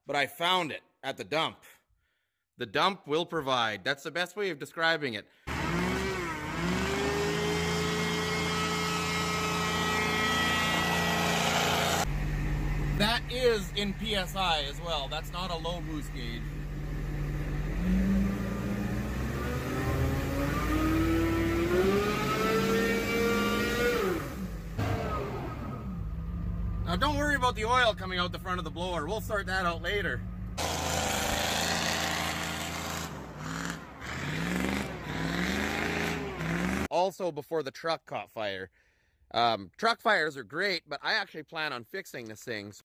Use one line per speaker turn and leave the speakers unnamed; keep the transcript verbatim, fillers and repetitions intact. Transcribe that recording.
but I found it at the dump. The dump will provide. That's the best way of describing it. That is in P S I as well. That's not a low boost gauge. Now don't worry about the oil coming out the front of the blower. We'll sort that out later. Also, before the truck caught fire. Um, truck fires are great, but I actually plan on fixing this thing.